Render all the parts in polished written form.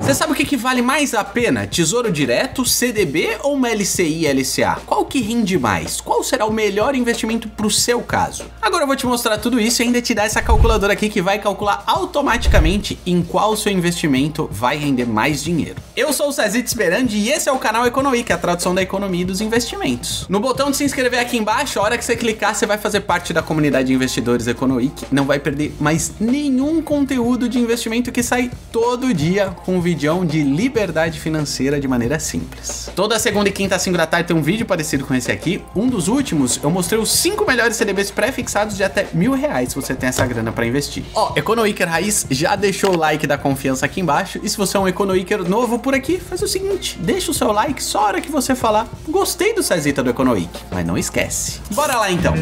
Você sabe o que vale mais a pena? Tesouro Direto, CDB ou uma LCI e LCA? Qual que rende mais? Qual será o melhor investimento para o seu caso? Agora eu vou te mostrar tudo isso e ainda te dar essa calculadora aqui que vai calcular automaticamente em qual seu investimento vai render mais dinheiro. Eu sou o Cezito Sperandi e esse é o canal Economy, que é a tradução da economia e dos investimentos. No botão de se inscrever aqui embaixo, a hora que você clicar, você vai fazer parte da comunidade de investidores Economy, que não vai perder mais nenhum conteúdo de investimento que sai todo dia com um vídeo de liberdade financeira de maneira simples. Toda segunda e quinta às 5 da tarde tem um vídeo parecido com esse aqui. Um dos últimos, eu mostrei os 5 melhores CDBs pré-fixados de até R$1.000 se você tem essa grana para investir. Ó, Econoiker Raiz, já deixou o like da confiança aqui embaixo. E se você é um Econoiker novo por aqui, faz o seguinte, deixa o seu like só a hora que você falar gostei do Cezito do Econoiker, mas não esquece. Bora lá então!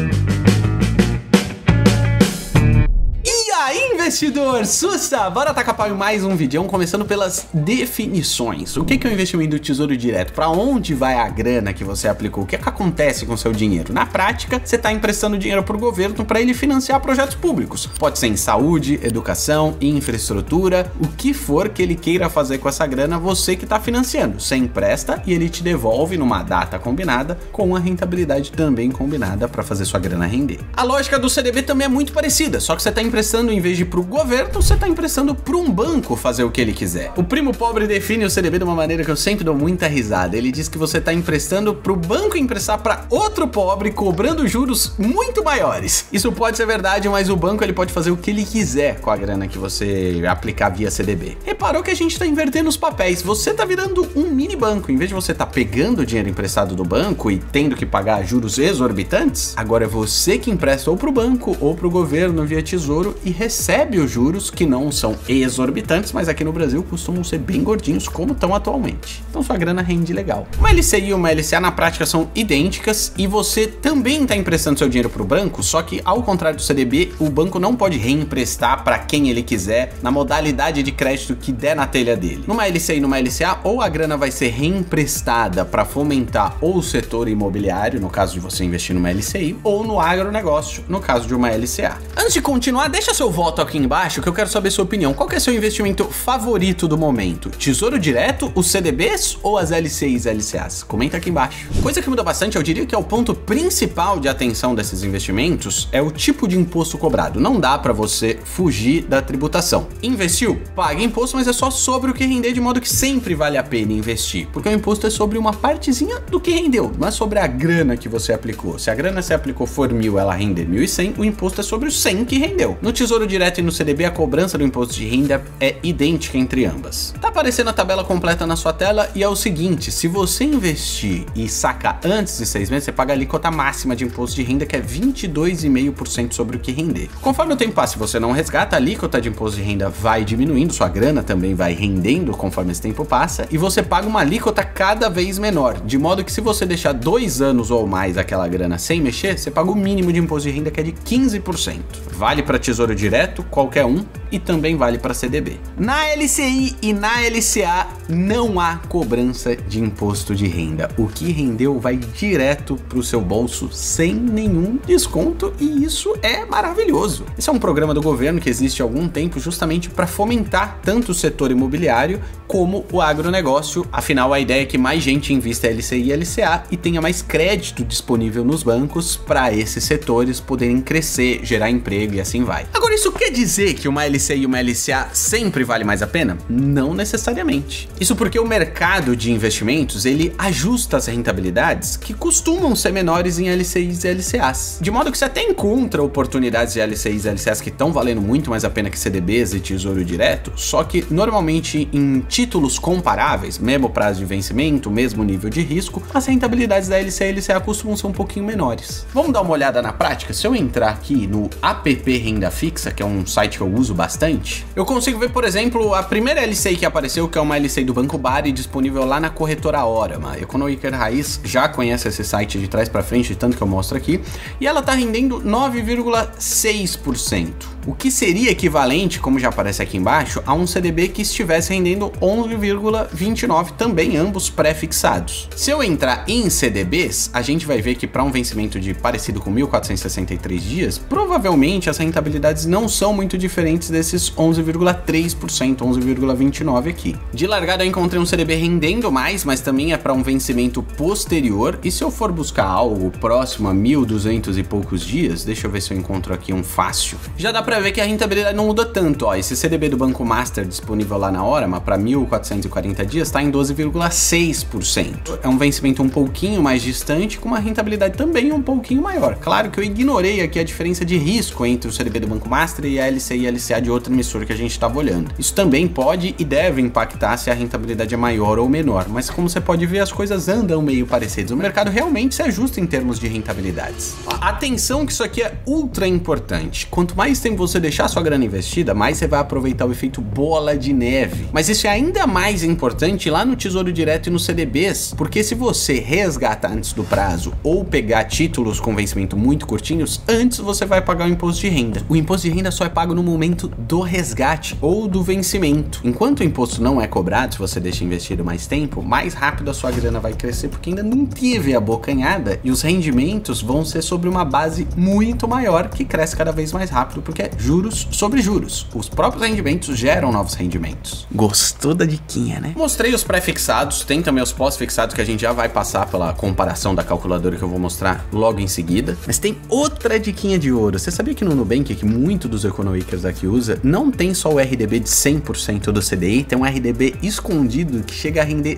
Investidor, sussa! Bora tacar pau em mais um vídeo, começando pelas definições. O que é o investimento do Tesouro Direto? Para onde vai a grana que você aplicou? O que acontece com o seu dinheiro? Na prática, você está emprestando dinheiro para o governo para ele financiar projetos públicos. Pode ser em saúde, educação, infraestrutura, o que for que ele queira fazer com essa grana, você que está financiando. Você empresta e ele te devolve numa data combinada com a rentabilidade também combinada para fazer sua grana render. A lógica do CDB também é muito parecida, só que você está emprestando em vez de pro governo, você está emprestando para um banco fazer o que ele quiser. O primo pobre define o CDB de uma maneira que eu sempre dou muita risada. Ele diz que você está emprestando para o banco emprestar para outro pobre, cobrando juros muito maiores. Isso pode ser verdade, mas o banco ele pode fazer o que ele quiser com a grana que você aplicar via CDB. Reparou que a gente está invertendo os papéis. Você está virando um mini banco. Em vez de você estar pegando o dinheiro emprestado do banco e tendo que pagar juros exorbitantes, agora é você que empresta ou para o banco ou para o governo via tesouro e recebe os juros que não são exorbitantes, mas aqui no Brasil costumam ser bem gordinhos como estão atualmente. Então sua grana rende legal. Uma LCI e uma LCA na prática são idênticas e você também está emprestando seu dinheiro para o banco, só que ao contrário do CDB, o banco não pode reemprestar para quem ele quiser na modalidade de crédito que der na telha dele. Numa LCI e numa LCA, ou a grana vai ser reemprestada para fomentar ou o setor imobiliário, no caso de você investir numa LCI, ou no agronegócio, no caso de uma LCA. Antes de continuar, deixa seu voto aqui embaixo que eu quero saber sua opinião. Qual que é seu investimento favorito do momento? Tesouro Direto, os CDBs ou as LCIs e LCAs? Comenta aqui embaixo. Coisa que muda bastante, eu diria que é o ponto principal de atenção desses investimentos, é o tipo de imposto cobrado. Não dá para você fugir da tributação. Investiu? Paga imposto, mas é só sobre o que render, de modo que sempre vale a pena investir, porque o imposto é sobre uma partezinha do que rendeu, não é sobre a grana que você aplicou. Se a grana que você aplicou for 1.000, ela render 1.100, o imposto é sobre os 100 que rendeu. No Tesouro Direto e no CDB, a cobrança do imposto de renda é idêntica entre ambas. Tá aparecendo a tabela completa na sua tela e é o seguinte, se você investir e sacar antes de 6 meses, você paga a alíquota máxima de imposto de renda, que é 22,5% sobre o que render. Conforme o tempo passa, se você não resgata, a alíquota de imposto de renda vai diminuindo, sua grana também vai rendendo conforme esse tempo passa, e você paga uma alíquota cada vez menor, de modo que se você deixar 2 anos ou mais aquela grana sem mexer, você paga o mínimo de imposto de renda, que é de 15%. Vale para Tesouro Direto, qualquer um, e também vale para CDB. Na LCI e na LCA não há cobrança de imposto de renda. O que rendeu vai direto para o seu bolso sem nenhum desconto e isso é maravilhoso. Esse é um programa do governo que existe há algum tempo justamente para fomentar tanto o setor imobiliário como o agronegócio. Afinal, a ideia é que mais gente invista em LCI e LCA e tenha mais crédito disponível nos bancos para esses setores poderem crescer, gerar emprego e assim vai. Agora, isso quer dizer que uma LCI e uma LCA sempre vale mais a pena? Não necessariamente. Isso porque o mercado de investimentos, ele ajusta as rentabilidades que costumam ser menores em LCIs e LCAs. De modo que você até encontra oportunidades de LCIs e LCAs que estão valendo muito mais a pena que CDBs e Tesouro Direto, só que normalmente em títulos comparáveis, mesmo prazo de vencimento, mesmo nível de risco, as rentabilidades da LCI e LCA costumam ser um pouquinho menores. Vamos dar uma olhada na prática? Se eu entrar aqui no app Renda Fixa, que é um site que eu uso bastante, eu consigo ver, por exemplo, a primeira LCI que apareceu, que é uma LCI do Banco Bari, disponível lá na corretora Orama. Econoiker Raiz já conhece esse site de trás para frente, de tanto que eu mostro aqui, e ela tá rendendo 9,6%. o que seria equivalente, como já aparece aqui embaixo, a um CDB que estivesse rendendo 11,29, também ambos pré-fixados. Se eu entrar em CDBs, a gente vai ver que para um vencimento de parecido com 1.463 dias, provavelmente as rentabilidades não são muito diferentes desses 11,3%, 11,29 aqui. De largada eu encontrei um CDB rendendo mais, mas também é para um vencimento posterior, e se eu for buscar algo próximo a 1.200 e poucos dias, deixa eu ver se eu encontro aqui um fácil, já dá para ver que a rentabilidade não muda tanto, ó. Esse CDB do Banco Master disponível lá na hora, mas para 1.440 dias está em 12,6%. É um vencimento um pouquinho mais distante, com uma rentabilidade também um pouquinho maior. Claro que eu ignorei aqui a diferença de risco entre o CDB do Banco Master e a LCI e LCA de outra emissora que a gente estava olhando. Isso também pode e deve impactar se a rentabilidade é maior ou menor, mas como você pode ver, as coisas andam meio parecidas. O mercado realmente se ajusta em termos de rentabilidades. Atenção que isso aqui é ultra importante. Quanto mais tempo você deixar sua grana investida, mais você vai aproveitar o efeito bola de neve. Mas isso é ainda mais importante lá no Tesouro Direto e nos CDBs, porque se você resgata antes do prazo ou pegar títulos com vencimento muito curtinhos, antes você vai pagar o imposto de renda. O imposto de renda só é pago no momento do resgate ou do vencimento. Enquanto o imposto não é cobrado, se você deixa investido mais tempo, mais rápido a sua grana vai crescer, porque ainda não teve a bocanhada e os rendimentos vão ser sobre uma base muito maior, que cresce cada vez mais rápido, porque é juros sobre juros. Os próprios rendimentos geram novos rendimentos. Gostou da diquinha, né? Mostrei os pré-fixados, tem também os pós-fixados que a gente já vai passar pela comparação da calculadora que eu vou mostrar logo em seguida. Mas tem outra diquinha de ouro. Você sabia que no Nubank, que muito dos economicers aqui usa, não tem só o RDB de 100% do CDI, tem um RDB escondido que chega a render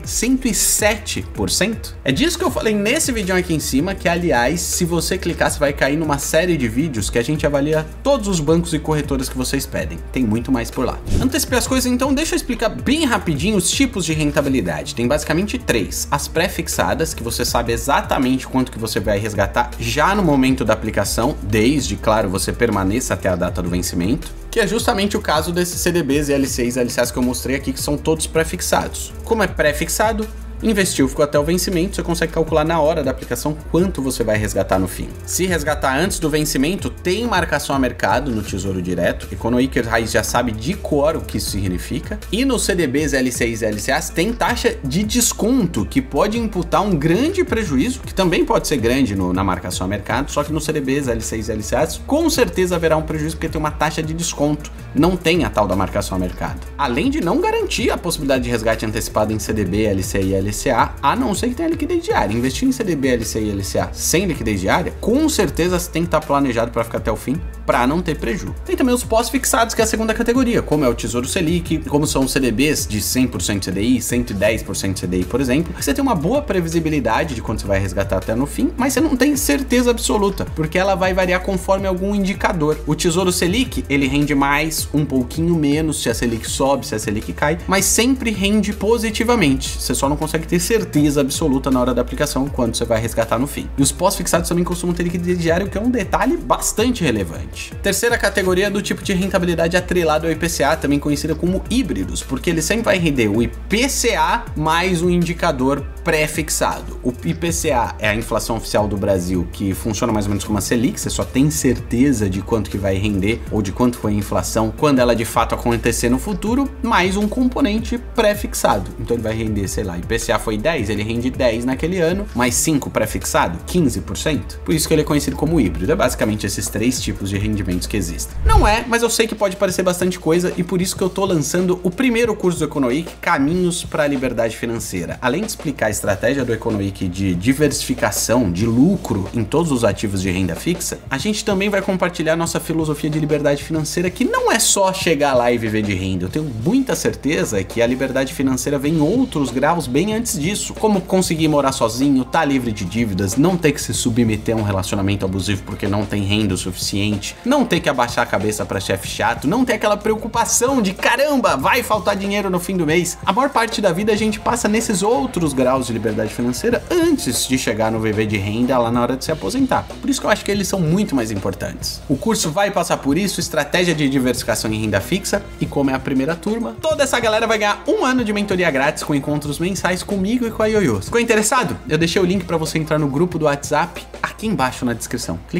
107%? É disso que eu falei nesse vídeo aqui em cima, que aliás, se você clicar, você vai cair numa série de vídeos que a gente avalia todos os bancos e corretoras que vocês pedem. Tem muito mais por lá. Antecipei as coisas, então deixa eu explicar bem rapidinho os tipos de rentabilidade. Tem basicamente três. As pré-fixadas, que você sabe exatamente quanto que você vai resgatar já no momento da aplicação, desde, claro, você permaneça até a data do vencimento, que é justamente o caso desses CDBs e LCIs e LCAs que eu mostrei aqui, que são todos pré-fixados. Como é pré-fixado, investiu, ficou até o vencimento, você consegue calcular na hora da aplicação quanto você vai resgatar no fim. Se resgatar antes do vencimento, tem marcação a mercado no Tesouro Direto. Economiker Raiz já sabe de cor o que isso significa. E nos CDBs, LCIs e LCAs tem taxa de desconto, que pode imputar um grande prejuízo, que também pode ser grande na marcação a mercado, só que nos CDBs, LCIs e LCAs com certeza haverá um prejuízo, porque tem uma taxa de desconto, não tem a tal da marcação a mercado. Além de não garantir a possibilidade de resgate antecipado em CDB, LCI e LCA, a não ser que tenha liquidez diária. Investir em CDB, LCI e LCA sem liquidez diária, com certeza você tem que estar planejado para ficar até o fim, para não ter prejuízo. Tem também os pós-fixados, que é a segunda categoria, como é o Tesouro Selic, como são os CDBs de 100% CDI, 110% CDI, por exemplo. Você tem uma boa previsibilidade de quando você vai resgatar até no fim, mas você não tem certeza absoluta, porque ela vai variar conforme algum indicador. O Tesouro Selic, ele rende mais, um pouquinho menos, se a Selic sobe, se a Selic cai, mas sempre rende positivamente. Você só não consegue ter certeza absoluta na hora da aplicação quando você vai resgatar no fim. E os pós-fixados também costumam ter liquidez diária, o que é um detalhe bastante relevante. Terceira categoria é do tipo de rentabilidade atrelado ao IPCA, também conhecida como híbridos, porque ele sempre vai render o IPCA mais um indicador pré-fixado. O IPCA é a inflação oficial do Brasil, que funciona mais ou menos como a Selic, você só tem certeza de quanto que vai render ou de quanto foi a inflação quando ela de fato acontecer no futuro, mais um componente pré-fixado. Então ele vai render, sei lá, IPCA foi 10, ele rende 10 naquele ano, mais 5 pré-fixado, 15%. Por isso que ele é conhecido como híbrido. É basicamente esses três tipos de rendimentos que existem. Não é, mas eu sei que pode parecer bastante coisa, e por isso que eu tô lançando o primeiro curso do Economic, Caminhos para a Liberdade Financeira. Além de explicar a estratégia do Economic de diversificação, de lucro em todos os ativos de renda fixa, a gente também vai compartilhar nossa filosofia de liberdade financeira, que não é só chegar lá e viver de renda. Eu tenho muita certeza que a liberdade financeira vem em outros graus bem antes disso, como conseguir morar sozinho, tá livre de dívidas, não ter que se submeter a um relacionamento abusivo porque não tem renda o suficiente, não ter que abaixar a cabeça para chefe chato, não ter aquela preocupação de caramba, vai faltar dinheiro no fim do mês. A maior parte da vida a gente passa nesses outros graus de liberdade financeira antes de chegar no viver de renda lá na hora de se aposentar. Por isso que eu acho que eles são muito mais importantes. O curso vai passar por isso, estratégia de diversificação em renda fixa, e como é a primeira turma, toda essa galera vai ganhar um ano de mentoria grátis com encontros mensais comigo e com a Yoyo. Ficou interessado? Eu deixei o link para você entrar no grupo do WhatsApp aqui embaixo na descrição. Clica aí.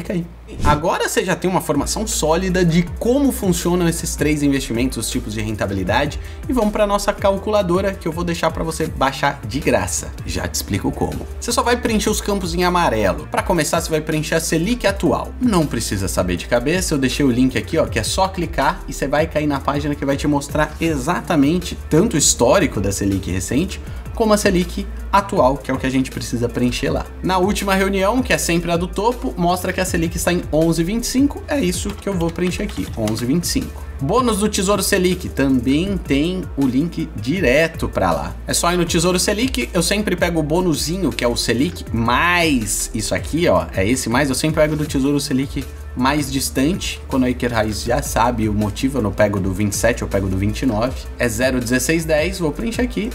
Agora você já tem uma formação sólida de como funcionam esses três investimentos, os tipos de rentabilidade, e vamos para nossa calculadora que eu vou deixar para você baixar de graça. Já te explico como. Você só vai preencher os campos em amarelo. Para começar, você vai preencher a Selic atual. Não precisa saber de cabeça, eu deixei o link aqui, ó, que é só clicar e você vai cair na página que vai te mostrar exatamente tanto o histórico da Selic recente, como a Selic atual, que é o que a gente precisa preencher lá. Na última reunião, que é sempre a do topo, mostra que a Selic está em 11,25, é isso que eu vou preencher aqui, 11,25. Bônus do Tesouro Selic, também tem o link direto para lá. É só ir no Tesouro Selic, eu sempre pego o bônusinho, que é o Selic, mais isso aqui, ó, é esse mais, eu sempre pego do Tesouro Selic mais distante, quando a Iker Raiz já sabe o motivo, eu não pego do 27, eu pego do 29, é 0,1610, vou preencher aqui,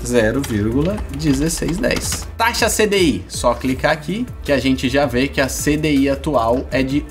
0,1610. Taxa CDI, só clicar aqui, que a gente já vê que a CDI atual é de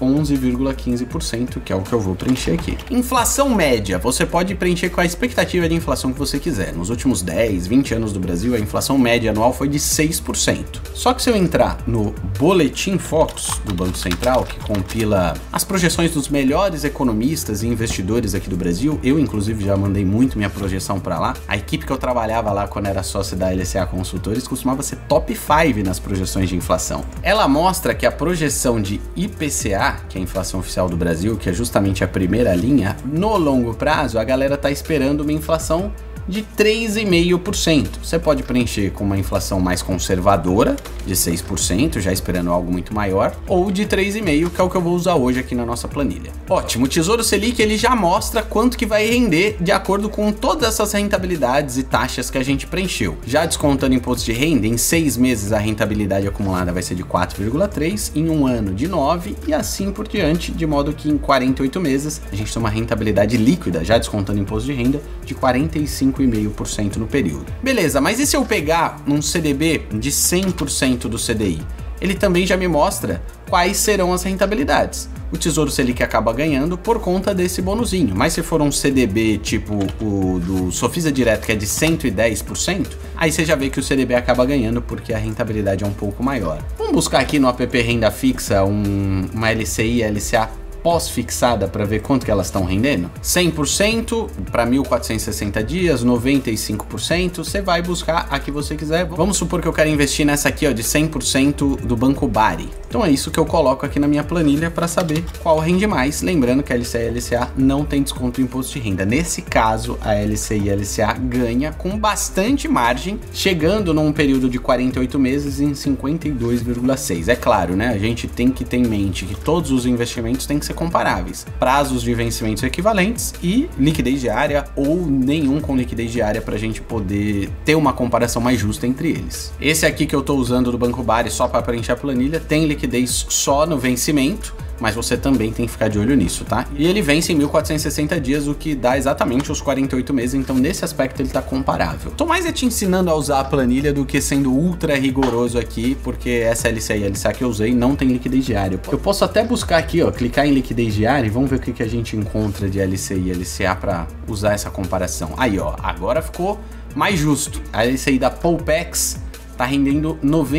11,15%, que é o que eu vou preencher aqui. Inflação média, você pode preencher com a expectativa de inflação que você quiser. Nos últimos 10, 20 anos do Brasil, a inflação média anual foi de 6%. Só que se eu entrar no Boletim Focus do Banco Central, que compila as projeções dos melhores economistas e investidores aqui do Brasil, eu inclusive já mandei muito minha projeção para lá. A equipe que eu trabalhava lá quando era sócio da LCA Consultores costumava ser top 5 nas projeções de inflação. Ela mostra que a projeção de IPCA, que é a inflação oficial do Brasil, que é justamente a primeira linha, no longo prazo a galera tá esperando uma inflação de 3,5%. Você pode preencher com uma inflação mais conservadora, de 6%, já esperando algo muito maior, ou de 3,5%, que é o que eu vou usar hoje aqui na nossa planilha. Ótimo, o Tesouro Selic ele já mostra quanto que vai render de acordo com todas essas rentabilidades e taxas que a gente preencheu. Já descontando imposto de renda, em 6 meses a rentabilidade acumulada vai ser de 4,3%, em um ano de 9% e assim por diante, de modo que em 48 meses a gente tem uma rentabilidade líquida, já descontando imposto de renda, de 45,5% no período. Beleza, mas e se eu pegar um CDB de 100% do CDI? Ele também já me mostra quais serão as rentabilidades. O Tesouro Selic acaba ganhando por conta desse bonuzinho, mas se for um CDB tipo o do Sofisa Direto, que é de 110%, aí você já vê que o CDB acaba ganhando porque a rentabilidade é um pouco maior. Vamos buscar aqui no app Renda Fixa uma LCI, LCA pós-fixada para ver quanto que elas estão rendendo. 100% para 1.460 dias, 95%, você vai buscar a que você quiser. Vamos supor que eu quero investir nessa aqui, ó, de 100% do Banco Bari. Então é isso que eu coloco aqui na minha planilha para saber qual rende mais. Lembrando que a LCI e a LCA não tem desconto do imposto de renda. Nesse caso, a LCI e a LCA ganha com bastante margem, chegando num período de 48 meses em 52,6. É claro, né? A gente tem que ter em mente que todos os investimentos têm que ser comparáveis, prazos de vencimentos equivalentes e liquidez diária ou nenhum com liquidez diária para a gente poder ter uma comparação mais justa entre eles. Esse aqui que eu estou usando do Banco Bari só para preencher a planilha tem liquidez só no vencimento, mas você também tem que ficar de olho nisso, tá? E ele vence em 1.460 dias, o que dá exatamente os 48 meses, então nesse aspecto ele tá comparável. Tô mais te ensinando a usar a planilha do que sendo ultra rigoroso aqui, porque essa LCA e LCA que eu usei não tem liquidez diária. Eu posso até buscar aqui, ó, clicar em liquidez diária e vamos ver o que a gente encontra de LCI e LCA para usar essa comparação. Aí, ó, agora ficou mais justo. A LCI da Poupex tá rendendo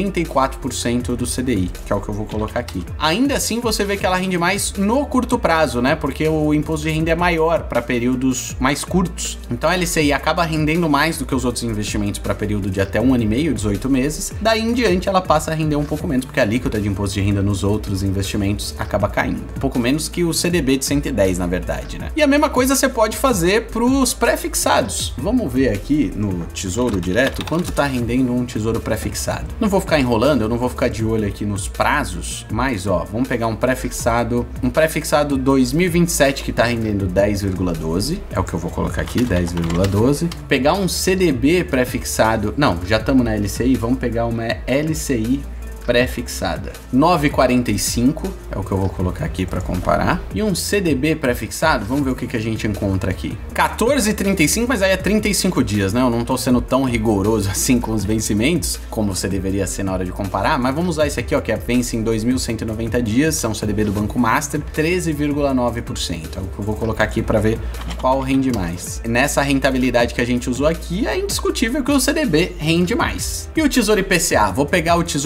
94% do CDI, que é o que eu vou colocar aqui. Ainda assim, você vê que ela rende mais no curto prazo, né? Porque o imposto de renda é maior para períodos mais curtos. Então a LCI acaba rendendo mais do que os outros investimentos para período de até 1 ano e meio, 18 meses. Daí em diante, ela passa a render um pouco menos, porque a alíquota de imposto de renda nos outros investimentos acaba caindo. Um pouco menos que o CDB de 110, na verdade, né? E a mesma coisa você pode fazer para os pré-fixados. Vamos ver aqui no Tesouro Direto quanto tá rendendo um tesouro pré-fixado. Não vou ficar enrolando, eu não vou ficar de olho aqui nos prazos, mas ó, vamos pegar um pré-fixado 2027 que tá rendendo 10,12, é o que eu vou colocar aqui, 10,12. Pegar um CDB pré-fixado, não, já estamos na LCI, vamos pegar uma LCI pré-fixada, 9,45 é o que eu vou colocar aqui para comparar, e um CDB pré-fixado, vamos ver o que a gente encontra aqui, 14,35, mas aí é 35 dias, né? Eu não tô sendo tão rigoroso assim com os vencimentos, como você deveria ser na hora de comparar, mas vamos usar esse aqui, ó, que vence em 2.190 dias, é um CDB do Banco Master, 13,9%, é o que eu vou colocar aqui para ver qual rende mais. Nessa rentabilidade que a gente usou aqui, é indiscutível que o CDB rende mais. E o Tesouro IPCA? Vou pegar o Tesouro IPCA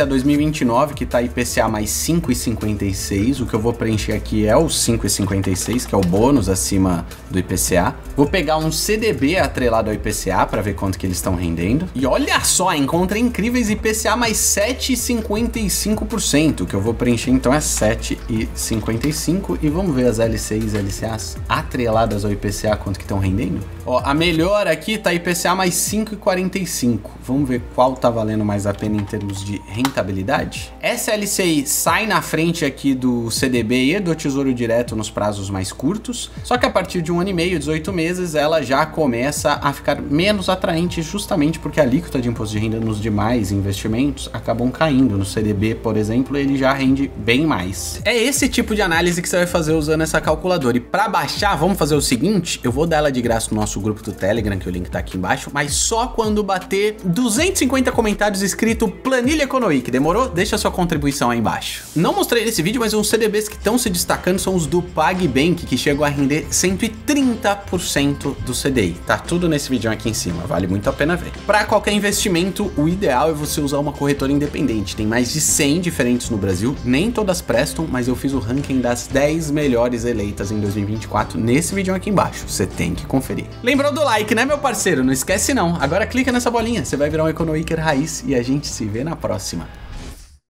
2029, que tá IPCA mais 5,56. O que eu vou preencher aqui é o 5,56, que é o bônus acima do IPCA. Vou pegar um CDB atrelado ao IPCA para ver quanto que eles estão rendendo. E olha só, encontrei incríveis IPCA mais 7,55%. O que eu vou preencher então é 7,55. E vamos ver as LCIs e LCAs atreladas ao IPCA, quanto que estão rendendo. Ó, a melhor aqui tá IPCA mais 5,45. Vamos ver qual tá valendo mais a pena em termos de rentabilidade. Essa LCI sai na frente aqui do CDB e do Tesouro Direto nos prazos mais curtos, só que a partir de 1 ano e meio, 18 meses, ela já começa a ficar menos atraente, justamente porque a alíquota de imposto de renda nos demais investimentos acabam caindo. No CDB, por exemplo, ele já rende bem mais. É esse tipo de análise que você vai fazer usando essa calculadora. E para baixar, vamos fazer o seguinte, eu vou dar ela de graça no nosso grupo do Telegram, que o link tá aqui embaixo, mas só quando bater 250 comentários escrito Planilha Economic. Demorou? Deixa a sua contribuição aí embaixo. Não mostrei nesse vídeo, mas os CDBs que estão se destacando são os do PagBank, que chegou a render 130% do CDI. Tá tudo nesse vídeo aqui em cima, vale muito a pena ver. Para qualquer investimento, o ideal é você usar uma corretora independente. Tem mais de 100 diferentes no Brasil, nem todas prestam, mas eu fiz o ranking das 10 melhores eleitas em 2024 nesse vídeo aqui embaixo. Você tem que conferir. Lembrou do like, né, meu parceiro? Não esquece não. Agora clica nessa bolinha, você vai virar um Economiker raiz e a gente se vê na próxima.